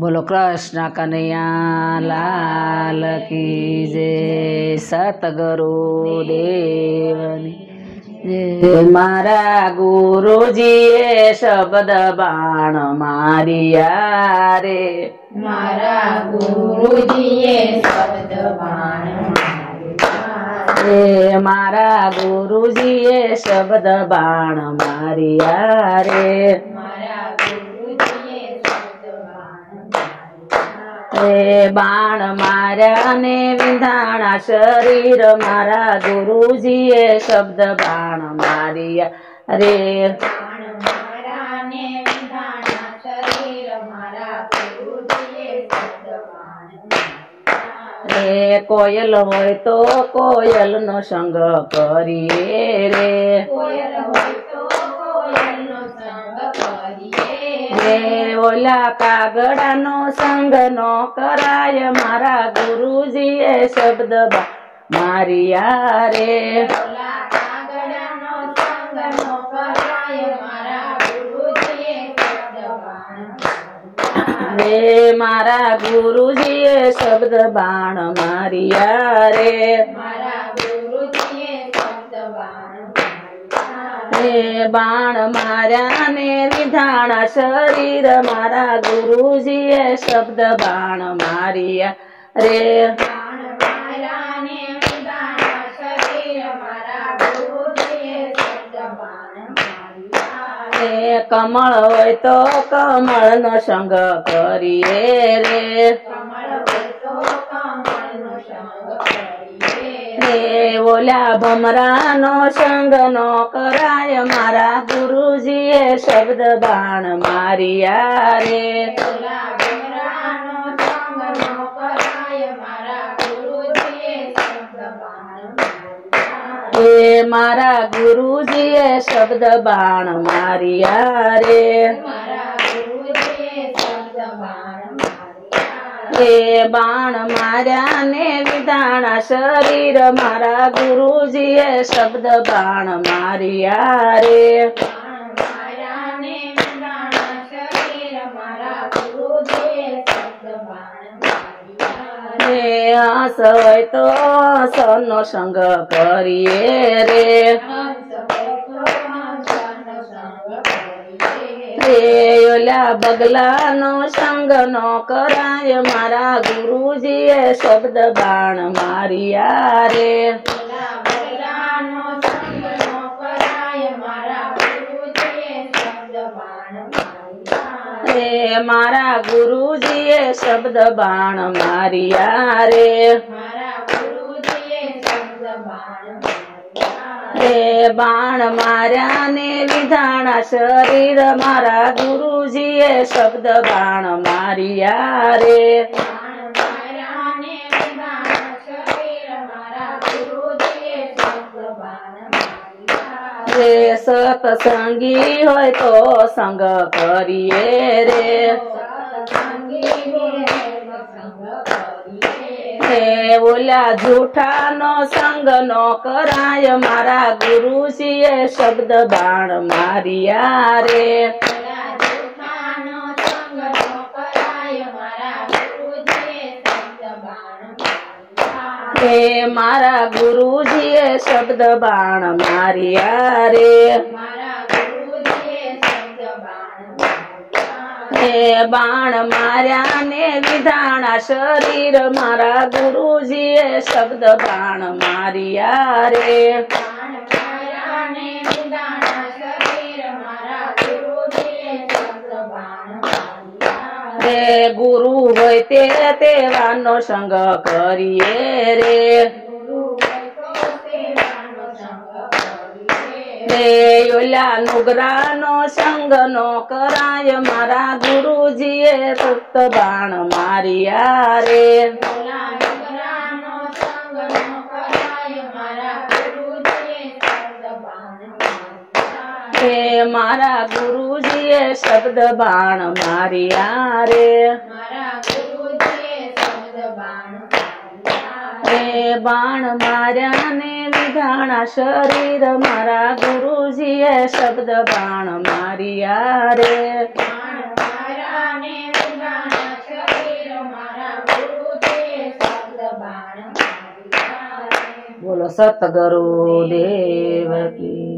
बोलो कृष्ण कन्हैया लाल की जय। सतगुरु देवनी जय। मारा गुरुजीए शब्द बाण मारिया रे। मारा गुरुजीए शब्द बाण रे। मारा गुरुजीए शब्द बाण मारिया रे। बाण मार्या ने विंधाणा शरीर मारा गुरुजीए शब्द बाण मारिया रे। बाण मार्या ने विंधाणा शरीर मारा गुरुजीए शब्द बाण रे। कोयल होय तो कोयल नो संग करिए रे। कोयल होय तो कोयल नो संग करिए रे। ओला कागड़ा नो संग नो कराय मारा गुरुजीए शब्द मारिया रे। ओला कागड़ा नो संग नो कराय मारा गुरुजीए शब्द बाण रे। मारा गुरुजीए शब्द बाण मारिया रे। मारा गुरुजीए शब्द बाण रे। बाण मार्या ने विधाणा शरीर मारा गुरुजीए शब्द बाण मारिया रे। बाण मार्या ने विंधाणा शरीर मारा गुरुजीए शब्द बाण रे। कमल होय तो कमल नो संग करिए रे। कमल होय तो कमल नो संग करिए रे। ओला भमरा नो संग नो कराय मारा गुरुजीए शब्द बाण मारिया रे। ओला भमरा नो संग नो कराय मारा गुरुजीए शब्द बाण रे। मारा गुरुजीए शब्द बाण मारिया रे। मारा गुरुजीए शब्द बाण रे। बाण मार्या ने विधाणा शरीर मारा गुरुजीए शब्द बाण मारिया रे। बाण मार्या ने विंधाणा शरीर मारा गुरुजीए शब्द बाण रे। हंस होय तो हंस नो संग करिए रे। हंस होय तो हंस नो संग करिए रे। ओला बगला नो संग नो कराय मारा गुरुजीए शब्द बाण मारिया रे। ओला बगला नो संग नो कराय मारा गुरुजीए शब्द बाण रे। मारा गुरुजीए शब्द बाण मारिया रे। मारा गुरुजीए शब्द बाण रे। बाण मार्या ने विधाणा शरीर मारा गुरुजीए शब्द बाण मारिया रे। बाण मार्या ने विंधाणा शरीर मारा गुरुजीए शब्द बाण रे। सतसंगी होय तो संग करिए रे। सत्संगी होय तो संग करिए रे। ओला झूठा नो संग नो कराय मारा गुरुजीए शब्द बाण मारिया रे। ओला झूठा नो संग नो कराय मारा गुरुजीए शब्द बाण रे। मारा गुरुजीए शब्द बाण मारिया रे। मारा गुरुजीए शब्द बाण रे। बाण मार्या ने विधाणा शरीर मारा गुरुजीए शब्द बाण मारिया रे। बाण मार्या ने विंधाणा शरीर मारा गुरुजीए शब्द बाण रे। गुरु होय ते तेवानो संग करिए रे। गुरु होय तो सेवानो संग करिए रे। ओला नुगरा नो संग नो कराय मारा गुरुजीए भक्त बाण मारिया रे। ओला नुगरा नो संग नो कराय मारा गुरुजीए शब्द बाण रे। मारा गुरुजीए शब्द बाण मारिया रे। मारा गुरुजीए शब्द बाण रे। बाण मार्या ने विधाणा शरीर मारा गुरुजीए शब्द बाण मारिया रे। बाण मार्या ने विंधाणा બોલો સતગુરુ દેવ કી